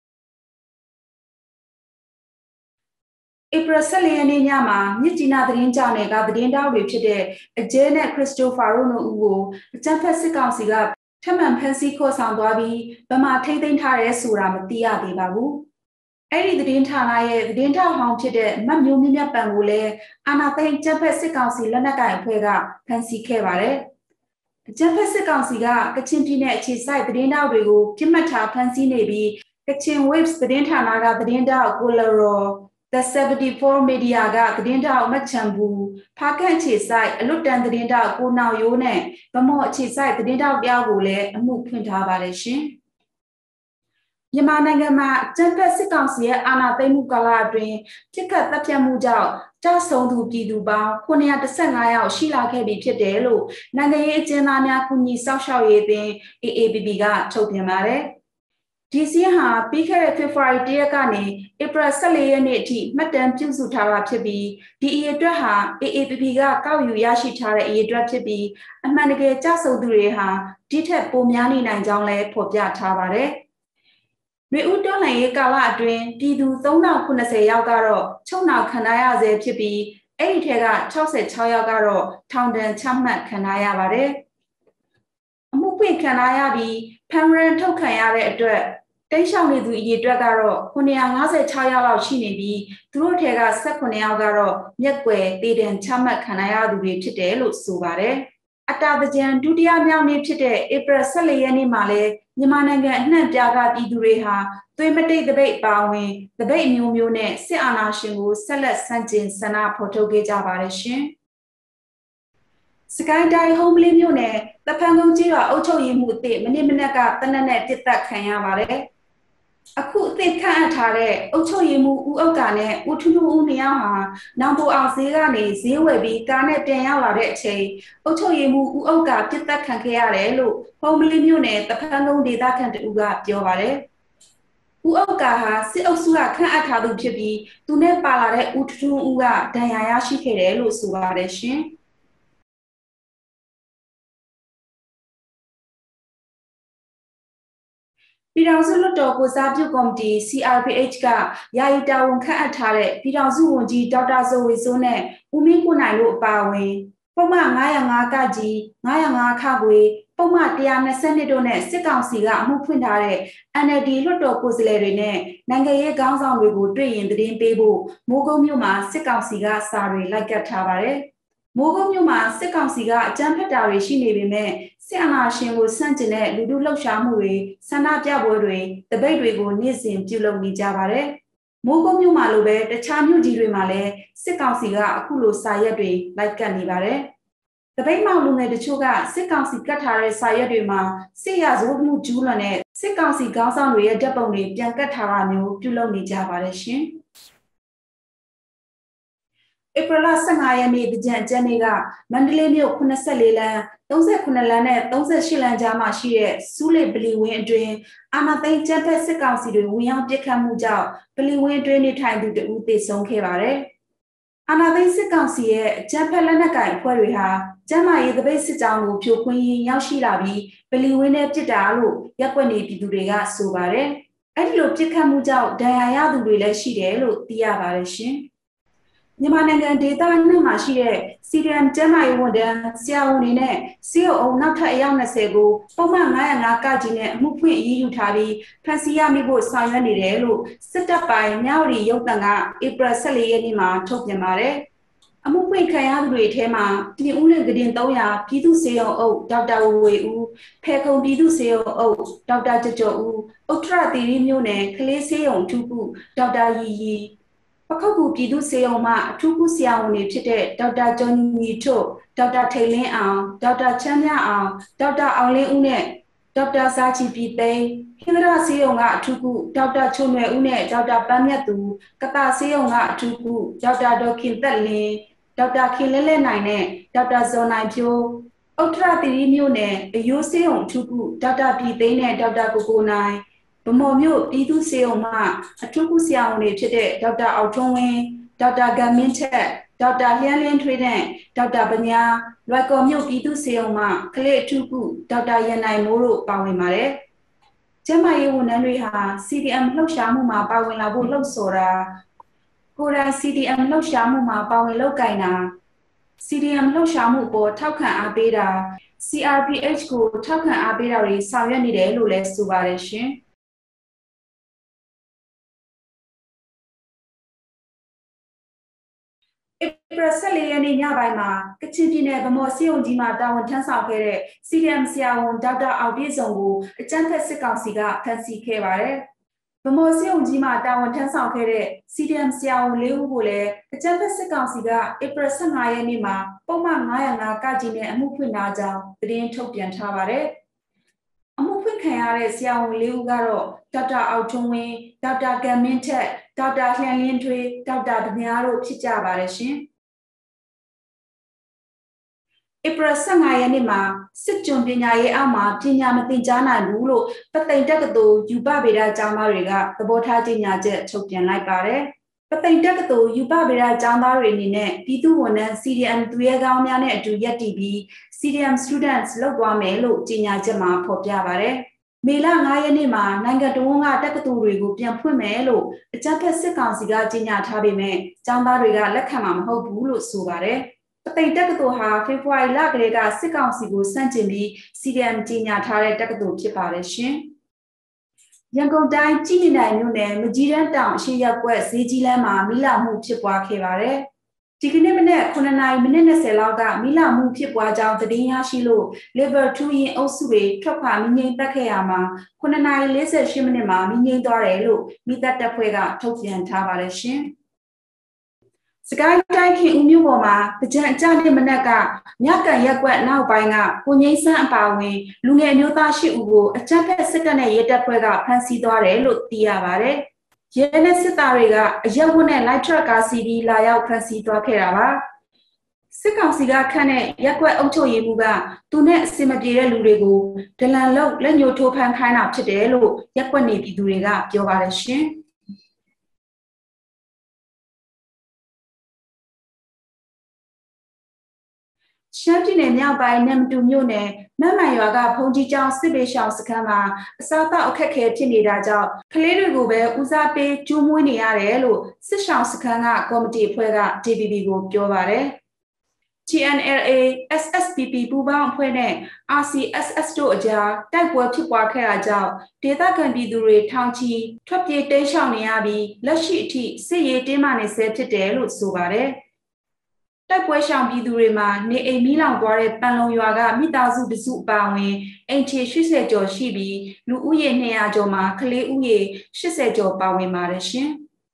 ဧပြီဆယ့်လေးရက်နေ့ညမှာမြစ်ကြီးနားသတင်းကြောင်နယ်ကသတင်းတောက်တွေဖြစ်တဲ့အဂျဲနဲ့ခရစ္စတိုဖာရိုနိုဦးကိုအကြမ်းဖက်စစ်ကောင်စီကထပ်မံဖမ်းဆီးခေါ်ဆောင်သွားပြီးဗမာထိမ့်သိမ်းထားရဲဆိုတာမသိရသေးပါဘူး။အဲ့ဒီသတင်းဌာနရဲ့သတင်းထောက်ဟောင်းဖြစ်တဲ့မတ်မျိုးမြင့်မြတ်ပံကိုလည်းအာနာသိန်းအကြမ်းဖက်စစ်ကောင်စီလက်နက်ကိုင်အဖွဲ့ကဖမ်းဆီးခဲ့ပါတယ်။အကြမ်းဖက်စစ်ကောင်စီကကချင်ပြည်နယ်အခြေစိုက်သတင်းတောက်တွေကိုပြစ်မှတ်ထားဖမ်းဆီးနေပြီးကချင် Waves သတင်းဌာနကသတင်းတောက်ကိုလရော The seventy-four Media ကသတင်းတောက်မတ်ချန်ဘူးဖားကန်အခြေစိုက်အလွတ်တန်သတင်းတောက်ကိုနောင်ရိုးနဲ့ဗမော်အခြေစိုက်သတင်းတောက်တယောက်ကိုလည်းအမှုဖွင့်ထားပါတယ်ရှင်။မြန်မာနိုင်ငံမှာကျန်းဖက်စစ်ကောင်စီရဲ့အာဏာသိမ်းမှုကာလအတွင်းပြစ်ခတ်တပ်ဖြတ်မှုကြောင့်တပ်ဆုံးသူပြည်သူပေါင်းခုနှစ်ရာတစ်ဆယ့်ငါးယောက်ရှိလာခဲ့ပြီဖြစ်တယ်လို့နိုင်ငံရေးအကျဉ်းသားများကူညီစောင့်ရှောက်ရေးအသင်း A A P P ကထုတ်ပြန်ပါတယ်။ဒီစီဟာပြီးခဲ့တဲ့ဖေဖော်ဝါရီလရက်ကနေဧပြီဆယ့်လေးရက်နေ့အထိမှတ်တမ်းပြုစုထားတာဖြစ်ပြီးဒီအရေအတွက်ဟာ A A P P ကကောက်ယူရရှိထားတဲ့အရေအတွက်ဖြစ်ပြီးအမှန်တကယ်ကြောက်ဆုံသူတွေဟာဒီထက်ပိုများနေနိုင်ကြောင်းလည်းဖော်ပြထားပါတယ်။မြေဦးတော်လှန်ရေးကာလအတွင်းပြည်သူသုံးထောင်ခုနှစ်ဆယ်ယောက်ကတော့ချုပ်နှောင်ခံရဆဲဖြစ်ပြီးအဲ့ဒီထဲက၆၆ယောက်ကတော့ထောင်ဒဏ်ချမှတ်ခံရပါတယ်။အမှုဖွင့်ခံရပြီးဖမ်းရန်ထုတ်ခံရတဲ့အတွက်တိတ်ရှောင်နေသူအရေအတွက်ကတော့ခုနှစ်ရာငါးဆယ်ခြောက်ယောက်လောက်ရှိနေပြီးသူတို့ထဲက၁၈ယောက်ကတော့မျက်ကွယ်တည်တံချမှတ်ခံရသူတွေဖြစ်တယ်လို့ဆိုပါတယ်။အတာတကြံဒုတိယမြောက်နေ့ဖြစ်တဲ့ဧပြီဆယ့်လေးရက်နေ့မှာလည်းမြန်မာနိုင်ငံအနှံ့ပြားကပြည်သူတွေဟာသွေးမတိတ်တပိတ်ပါဝင်တပိတ်မျိုးမျိုးနဲ့စစ်အာဏာရှင်ကိုဆက်လက်ဆန့်ကျင်ဆန္ဒဖော်ထုတ်ခဲ့ကြပါတယ်ရှင်။စကိုင်းတိုင်းဟုံးမလင်းမြို့နယ်တဖန်ကုန်းကြီးရွာအုပ်ချုပ်ရေးမှုအသည့်မနေ့မနက်ကတနက်နဲ့တစ်သက်ခံရပါတယ်။အခုအသစ်ခန့်အပ်ထားတဲ့အုပ်ချုပ်ရေးမှုဦးအုပ်ကနဲ့ဦးထူးထူးဦးနှစ်ယောက်ဟာနောင်ပိုအောင်ဈေးကနေဈေးဝယ်ပြီးကားနဲ့ပြန်ရောက်လာတဲ့အချိန်အုပ်ချုပ်ရေးမှုဦးအုပ်ကပြစ်တက်ခံခဲ့ရတယ်လို့ဟုံးမလင်းမြို့နယ်တဖန်ကုန်းဒေသခံတဦးကပြောပါတယ်။ဦးအုပ်ကဟာစစ်အုပ်စုကခန့်အပ်ထားသူဖြစ်ပြီးသူနဲ့ပါလာတဲ့ဦးထူးထူးဦးကဒဏ်ရာရရှိခဲ့တယ်လို့ဆိုပါတယ်ရှင်။ပြည်ထောင်စုလွှတ်တော်ကိုစားပြုကော်မတီ C R P H ကယာယီတာဝန်ခန့်အပ်ထားတဲ့ပြည်ထောင်စုဝန်ကြီးဒေါက်တာဇော်ဝေစိုးနဲ့ဦးမင်းကိုနိုင်တို့အပါအဝင်ပုံမှန်nine oh fiveကကြီးnine oh fiveခခွေပုံမှန်one twenty-twoတို့နဲ့စစ်ကောင်စီကအမှုဖွင့်ထားတဲ့ N L D လွှတ်တော်ကိုယ်စားလှယ်တွေနဲ့နိုင်ငံရေးခေါင်းဆောင်တွေကိုတွေ့ရင်သတင်းပေးဖို့မိုးကုတ်မြို့မှာစစ်ကောင်စီကစာတွေလိုက်ကပ်ထားပါတယ်။မိုးကုတ်မြို့မှာစစ်ကောင်စီကအကြမ်းဖက်တာတွေရှိနေပေမဲ့စစ်အာဏာရှင်ကိုဆန့်ကျင်တဲ့လူထုလှုပ်ရှားမှုတွေဆန္ဒပြပွဲတွေတပိတ်တွေကိုနေ့စဉ်ပြုလုပ်နေကြပါတယ်။မိုးကုတ်မြို့မှာလိုပဲတခြားမြို့ကြီးတွေမှာလည်းစစ်ကောင်စီကအခုလိုစာရက်တွေလိုက်ကပ်နေပါတယ်။တပိတ်မောင်လူငယ်တချို့ကစစ်ကောင်စီကတ်ထားတဲ့စာရက်တွေမှာစစ်ရာဇဝတ်မှုကျူးလွန်တဲ့စစ်ကောင်စီခေါင်းဆောင်တွေရဲ့ဓာတ်ပုံတွေပြန်ကတ်ထားတာမျိုးပြုလုပ်နေကြပါတယ်ရှင်။ဧပြီလfifteenရက်နေ့ကြံကျန်းနေ့ကမန္တလေးမြို့forty-fourလမ်းthirty-eightလမ်းနဲ့thirty-eightလမ်းကြားမှာရှိတဲ့စူးလေပလီဝင်းအတွင်းအာဏာသိမ်းကျန်းဖက်စစ်ကောင်စီတွေဝင်ရောက်ပစ်ခတ်မှုကြောင့်ပလီဝင်းအတွင်းနေထိုင်သူတဦးသေဆုံးခဲ့ပါတယ်။အာဏာသိမ်းစစ်ကောင်စီရဲ့ကျန်းဖက်လက်နက်ကိုင်အဖွဲ့တွေဟာကျန်းမာရေးတပိတ်စစ်ကြောင်းကိုဖြိုခွင်းရင်းရောက်ရှိလာပြီးပလီဝင်းနဲ့ပစ်တာလို့ရက်ွက်နေပြည်သူတွေကဆိုပါတယ်။အဲဒီလိုပစ်ခတ်မှုကြောင့်ဒဏ်ရာရသူတွေလည်းရှိတယ်လို့သိရပါတယ်ရှင်။မြန်မာနိုင်ငံဒေသနဲ့မှာရှိတဲ့ C D M ကျန်းမာရေးဝန်ထမ်းဆရာဝန်တွေနဲ့ C O O နောက်ထပ်အယောက်twentyကိုပုံမှန်nine oh fiveကကြီးနဲ့အမှုဖွင့်အရေးယူထားပြီးဖမ်းဆီးရမိဖို့ဆောင်ရွက်နေတယ်လို့စစ်တပ်ပိုင်းမြဝတီရုပ်သံကဧပြီfourteenရက်နေ့မှာထုတ်ပြန်ပါတယ်။အမှုဖွင့်ခံရသူတွေထဲမှာပြည်ဦးလင်ကတင်three hundredပြည်သူ့စေယုံအုပ်ဒေါက်တာဝဝေဦးဖဲခုံပြည်သူ့စေယုံအုပ်ဒေါက်တာကျော်ကျော်ဦးဥထရသီရိမျိုးနယ်ကလေးစေယုံထူးကုဒေါက်တာရီရီပခုတ်ကူပြည်သူ့စေယုံမှအထူးကုဆရာဝန်တွေဖြစ်တဲ့ဒေါက်တာကျော်ညီထွတ်ဒေါက်တာထိန်လင်းအောင်ဒေါက်တာချမ်းမြအောင်ဒေါက်တာအောင်လင်းဦးနဲ့ဒေါက်တာစာချီပြည်သိန်းဟင်္ဒရာစေယုံကအထူးကုဒေါက်တာချုံရွယ်ဦးနဲ့ဒေါက်တာပန်းမြတ်သူကတာစေယုံကအထူးကုဒေါက်တာဒေါ်ခင်သက်လင်းဒေါက်တာခင်လဲလဲနိုင်နဲ့ဒေါက်တာဇော်နိုင်ဖြိုးဥထရသီရိမျိုးနယ်အယိုးစေယုံအထူးကုဒေါက်တာပြည်သိန်းနဲ့ဒေါက်တာကိုကိုနိုင်ဗမော်မြို့ပြည်သူ့စေယုံမှအထူးကုဆရာဝန်တွေဖြစ်တဲ့ဒေါက်တာအောင်ထွန်းဝင်းဒေါက်တာဂမ်မင်းချက်ဒေါက်တာလျန်းလင်းထွေးနဲ့ဒေါက်တာပညာလွိုက်ကော်မြို့ပြည်သူ့စေယုံမှကလေးအထူးကုဒေါက်တာရန်နိုင်မိုးတို့ပါဝင်ပါတယ်။ကျန်းမာရေးဝန်ထမ်းတွေဟာ C D M လှုပ်ရှားမှုမှာပါဝင်လာဖို့လှုံ့ဆော်တာကိုယ်တိုင် C D M လှုပ်ရှားမှုမှာပါဝင်လုပ်ကိုင်တာ C D M လှုပ်ရှားမှုပေါ်ထောက်ခံအားပေးတာ C R P H ကိုထောက်ခံအားပေးတာတွေဆောင်ရွက်နေတယ်လို့လည်းဆိုပါတယ်ရှင်။ဧပြီfourteenရက်နေ့ညပိုင်းမှာကချင်ပြည်နယ်ဗမော်စီယုံကြီးမှာတာဝန်ထမ်းဆောင်ခဲ့တဲ့ C D M ဆရာဝန်ဒေါက်တာအောင်ပြည့်စုံကိုအကြမ်းဖက်စစ်ကောင်စီကဖမ်းဆီးခဲ့ပါတယ်။ဗမော်စီယုံကြီးမှာတာဝန်ထမ်းဆောင်ခဲ့တဲ့ C D M ဆရာဝန်၄ဦးကိုလည်းအကြမ်းဖက်စစ်ကောင်စီကဧပြီfifteenရက်နေ့မှာပုံမှန်nine oh fiveကကြီးနဲ့အမှုဖွင့်ထားကြောင်းသတင်းထုတ်ပြန်ထားပါတယ်။အမှုဖွင့်ခံရတဲ့ဆရာဝန်၄ဦးကတော့ဒေါက်တာအောင်ထွန်းဝင်းဒေါက်တာကမ်မင်းထက်ဒေါက်တာလျန်လင်းထွေးဒေါက်တာဗညာတို့ဖြစ်ကြပါတယ်ရှင်။ဧပြီfifteenရက်နေ့မှာစစ်ကြုံပညာရေးအောက်မှာပညာမသင်ကြားနိုင်ဘူးလို့ပသိမ်တက္ကသိုလ်ယူပဗေဒကျောင်းသားတွေကသဘောထားကြေညာချက်ထုတ်ပြန်လိုက်ပါတယ်။ပသိမ်တက္ကသိုလ်ယူပဗေဒကျောင်းသားတွေအနေနဲ့ပြည်သူ့ဝန်ထမ်း C D M သူရဲကောင်းများနဲ့အတူရပ်တည်ပြီး C D M students လုပ်သွားမယ်လို့ကြေညာချက်မှာဖော်ပြပါတယ်။မေလfiveရက်နေ့မှာနိုင်ငံတော်ဝန်ကတက္ကသိုလ်တွေကိုပြန်ဖွင့်မယ်လို့အကြမ်းဖက်စစ်ကောင်စီကကြေညာထားပေမဲ့ကျောင်းသားတွေကလက်ခံမှာမဟုတ်ဘူးလို့ဆိုပါတယ်။ပသိမ်တက္ကသိုလ်ဟာဖေဖော်ဝါရီလကလေးကစစ်ကောင်စီကိုဆန့်ကျင်ပြီး C D M ကြေညာထားတဲ့တက္ကသိုလ်ဖြစ်ပါတယ်ရှင်။ရန်ကုန်တိုင်းကြည်မြနိုင်မြို့နယ်မကြီးတန်းတောင်အရှိရပ်ကွက်ဈေးကြီးလမ်းမှာမိလာမှုဖြစ်ပွားခဲ့ပါတယ်။ဒီကနေ့မနေ့nineနာရီမိနစ်twentyလောက်ကမိလာမှုဖြစ်ပွားကြောင်းသတင်းရရှိလို့ Level two ရင်အုပ်စုတွေထွက်ခွာမိငိမ့်တက်ခဲ့ရမှာnineနာရီforty-eightမိနစ်မှာမိငိမ့်သွားတယ်လို့မိသက်တပ်ဖွဲ့ကထုတ်ပြန်ထားပါတယ်ရှင်။စကိုင်းတိုင်းခင်ဦးမြို့ပေါ်မှာကြံအကြတဲ့မနက်ကမြကန်ရက်ကွက်နောက်ပိုင်းကကိုငိမ့်ဆန်းအပါဝင်လူငယ်အမျိုးသားeightဦးကိုအကြမ်းဖက်စစ်တပ်နဲ့ရဲတပ်ဖွဲ့ကဖမ်းဆီးသွားတယ်လို့သိရပါတယ်။ရဲနဲ့စစ်သားတွေကအရက်ဝတ်နဲ့လိုက်ထရက်ကားစီးပြီးလာရောက်ဖမ်းဆီးသွားခဲ့တာပါ။စစ်ကောင်စီကခန့်တဲ့ရက်ကွက်အုပ်ချုပ်ရေးမှူးကသူနဲ့အစင်မပြေတဲ့လူတွေကိုဒလန်လောက်လက်ညှိုးထိုးဖမ်းခိုင်းတာဖြစ်တယ်လို့ရက်ကွက်နေပြည်သူတွေကပြောပါတယ်ရှင်။ရှမ်းပြည်နယ်မြောက်ပိုင်းနမ်တူမြို့နယ်မန်မှန်ရွာကဖုန်ကြီးကျောင်းစစ်ဘေးရှောင်စခန်းမှာအစားအသောက်အခက်အခဲဖြစ်နေတာကြောင့်ကလေးတွေကိုပဲဦးစားပေးကျူးမွေးနေရတယ်လို့စစ်ရှောင်စခန်းကကော်မတီအဖွဲ့က D B B ကိုပြောပါတယ် T N L A S S P P ပူးပေါင်းအဖွဲ့နဲ့ R C S S တို့အကြားတိုက်ပွဲဖြစ်ပွားခဲ့တာကြောင့်ဒေသခံပြည်သူတွေထောင်ချီထွက်ပြေးတိမ်းရှောင်နေရပြီးလက်ရှိအထိစစ်ရေးတင်းမာနေဆဲဖြစ်တယ်လို့ဆိုပါတယ်တိုက်ပွဲရှောင်ပြည်သူတွေမှာနေအိမ်မီးလောင်သွားတဲ့ပန်လုံရွာကမိသားစုတစုအပါအဝင်အိမ်ခြေ၈၀ကျော်ရှိပြီးလူဦးရေ၂၀၀ကျော်မှာကလေးဦးရေ၈၀ကျော်ပါဝင်ပါတယ်ရှင်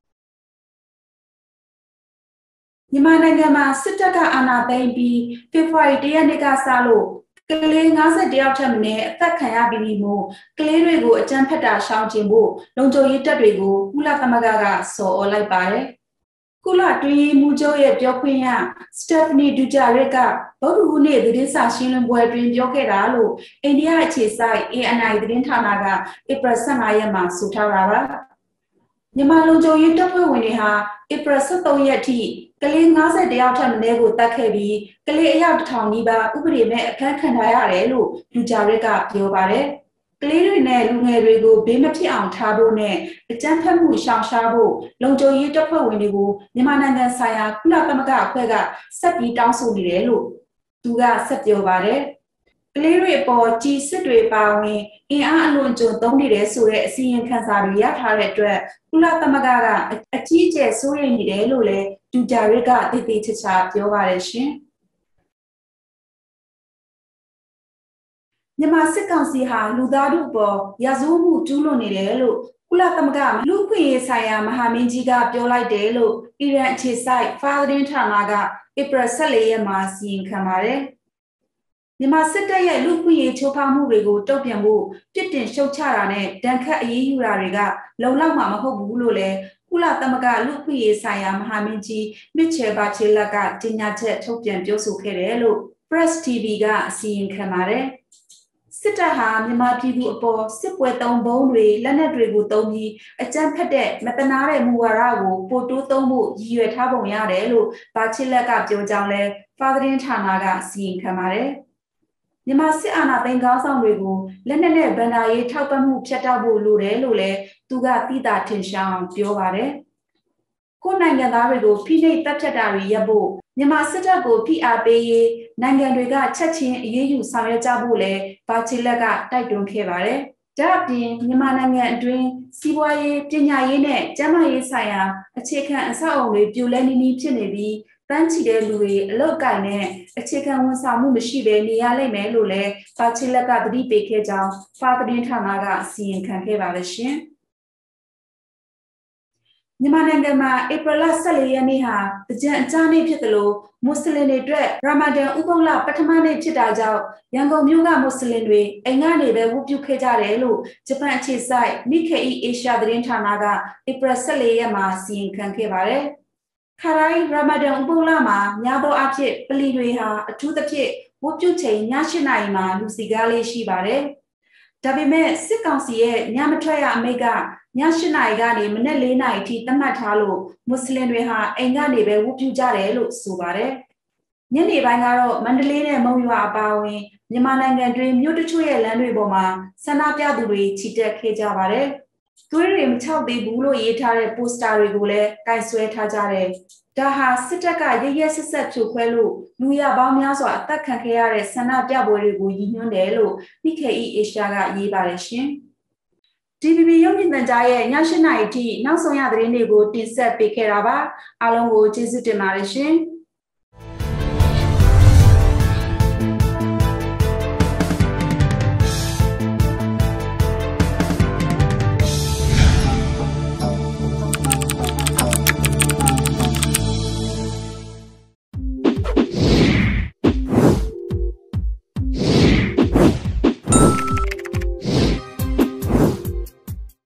မြန်မာနိုင်ငံမှာစစ်တပ်ကအာဏာသိမ်းပြီးဖေဖော်ဝါရီလရက်နေ့ကစလို့ကလေး၅၁ယောက်ထက်မနည်းအသက်ခံရပြီးမို့ကလေးတွေကိုအကြမ်းဖက်တာရှောင်ကျဉ်ဖို့လုံခြုံရေးတပ်တွေကိုကုလသမဂ္ဂကဆော်ဩလိုက်ပါတယ်ကုလတွင်းမှုချုပ်ရဲ့ပြောခွင့်ရစတက်ဖနီဒူဂျာရစ်ကဗုဒ္ဓဟူးနေ့သတင်းစာရှင်းလင်းပွဲတွင်ပြောခဲ့တာလို့အိန္ဒိယအခြေစိုက် A N I သတင်းဌာနကဧပြီ၁၅ရက်မှာဆိုထားတာပါမြန်မာလုံခြုံရေးတပ်ဖွဲ့ဝင်တွေဟာဧပြီ၁၃ရက်ထိကလေး၅၁ယောက်ထက်မနည်းကိုတတ်ခဲ့ပြီးကလေးအယောက်တစ်ထောင်နီးပါးဥပဒေမဲ့အခန်းခံထားရတယ်လို့ဒူဂျာရစ်ကပြောပါတယ်ကလေးတွေနဲ့လူငယ်တွေကိုဘေးမဖြစ်အောင်ထားဖို့နဲ့အကြမ်းဖက်မှုရှောင်ရှားဖို့လုံခြုံရေးတပ်ဖွဲ့ဝင်တွေကိုမြန်မာနိုင်ငံဆိုင်ရာကုလသမဂ္ဂအဖွဲ့ကဆက်ပြီးတောင်းဆိုနေတယ်လို့သူကဆက်ပြောပါတယ်ကလေးတွေအပေါ်ကြီးစစ်တွေပါဝင်အင်အားအလွန်ကျွံသုံးနေတယ်ဆိုတဲ့အစီရင်ခံစာတွေရထားတဲ့အတွက်ကုလသမဂ္ဂကအကြီးအကျယ်စိုးရိမ်နေတယ်လို့လည်းဒူဂျာရစ်ကသိသိချာချာပြောပါတယ်ရှင်မြန်မာစစ်ကောင်စီဟာလူသားတို့ပေါ်ရာဇဝတ်မှုကျူးလွန်နေတယ်လို့ကုလသမဂ္ဂလူ့ခွင့်ရေးဆိုင်ရာမဟာမင်းကြီးကပြောလိုက်တယ်လို့အီရန်အခြေစိုက်ဖာသတင်းဌာနကဧပြီ၁၄ရက်မှာစီရင်ခံပါတယ်မြန်မာစစ်တပ်ရဲ့လူ့ခွင့်ရေးချိုးဖောက်မှုတွေကိုတုံ့ပြန်ဖို့ပြစ်တင်ရှုတ်ချတာနဲ့ဒဏ်ခတ်အရေးယူတာတွေကလုံလောက်မှာမဟုတ်ဘူးလို့လည်းကုလသမဂ္ဂလူ့ခွင့်ရေးဆိုင်ရာမဟာမင်းကြီးမစ်ချယ်ဘာချေလက်ကကြေညာချက်ထုတ်ပြန်ပြောဆိုခဲ့တယ်လို့ Press T V ကအစီရင်ခံပါတယ်စစ်တပ်ဟာမြန်မာပြည်သူအပေါ်စစ်ပွဲသုံးဘုံတွေလက်နက်တွေကိုသုံးပြီးအကြမ်းဖက်တဲ့မတနာတဲ့မူဝါဒကိုပိုတိုးသုံးဖို့ရည်ရွယ်ထားပုံရတယ်လို့ဘာချစ်လက်ကပြောကြောင်းလဲဖာသတင်းဌာနကအစီရင်ခံပါတယ်မြန်မာစစ်အာဏာသိမ်းခေါင်းဆောင်တွေကိုလက်နက်နဲ့ဗန်ဒါရေးထောက်ပံ့မှုဖျက်တောက်ဖို့လိုတယ်လို့လည်းသူကသိတာထင်ရှားအောင်ပြောပါတယ်ကိုယ်နိုင်ငံသားတွေကိုဖိနှိပ်တပ်ဖြတ်တာတွေရပ်ဖို့မြန်မာစစ်တပ်ကိုဖိအားပေးရေးနိုင်ငံတွေကချက်ချင်းအရေးယူဆောင်ရွက်ကြဖို့လည်းဘာချီလက်ကတိုက်တွန်းခဲ့ပါတယ်။ဒါ့အပြင်မြန်မာနိုင်ငံအတွင်းစီးပွားရေးပညာရေးနဲ့ကျန်းမာရေးဆိုင်ရာအခြေခံအဆောက်အအုံတွေပြိုလဲနေနေဖြစ်နေပြီးတန်းချီတဲ့လူတွေအလောက်ကိုင်းနဲ့အခြေခံဝန်ဆောင်မှုမရှိဘဲနေရလိမ့်မယ်လို့လည်းဘာချီလက်ကသတိပေးခဲ့ကြောင်းဖာသတင်းဌာနကအစီရင်ခံခဲ့ပါတယ်ရှင်။မြန်မာနိုင်ငံမှာဧပြီလ၁၄ရက်နေ့ဟာတကြံအကြားနေ့ဖြစ်တယ်လို့မွတ်စလင်တွေအတွက်ရာမာဒန်ဥပုသ်လပထမနေ့ဖြစ်တာကြောင့်ရန်ကုန်မြို့ကမွတ်စလင်တွေအိမ်ကနေပဲဝတ်ပြုခဲ့ကြတယ်လို့ဂျပန်အခြေစိုက်နိခေအီအေရှာသတင်းဌာနကဧပြီ၁၄ရက်မှာစီရင်ခံခဲ့ပါတယ်။ခါရိုင်းရာမာဒန်ဥပုသ်လမှာများသောအားဖြင့်ပလီတွေဟာအထူးသဖြင့်ဝတ်ပြုချိန်ည၈နာရီမှာလူစီကားလေးရှိပါတယ်။ဒါပေမဲ့စစ်ကောင်စီရဲ့ညမထွက်ရအမိန့်ကည၈နာရီကနေမနက်၄နာရီထိသတ်မှတ်ထားလို့မွတ်စလင်တွေဟာအိမ်ကနေပဲဝတ်ပြုကြတယ်လို့ဆိုပါတယ်။ညနေပိုင်းကတော့မန္တလေးနဲ့မုံရွာအပါအဝင်မြန်မာနိုင်ငံတွင်မြို့တချို့ရဲ့လမ်းတွေပေါ်မှာဆန္ဒပြသူတွေချီတက်ခဲ့ကြပါတယ်။သွေးတွေမချောက်သေးဘူးလို့ရေးထားတဲ့ပိုစတာတွေကိုလည်းကင်ဆွဲထားကြတယ်။ဒါဟာစစ်တပ်ကရရဆက်ဆက်ဖြိုခွဲလို့လူရပေါင်းများစွာအသက်ခံခဲ့ရတဲ့ဆန္ဒပြပွဲတွေကိုရည်ညွှန်းတယ်လို့နိခေအီအေရှာကရေးပါတယ်ရှင်။ D B B ရုပ်မြင်သံကြားရဲ့ည၈နာရီထိနောက်ဆုံးရသတင်းတွေကိုတင်ဆက်ပေးခဲ့တာပါအားလုံးကိုကျေးဇူးတင်ပါတယ်ရှင်။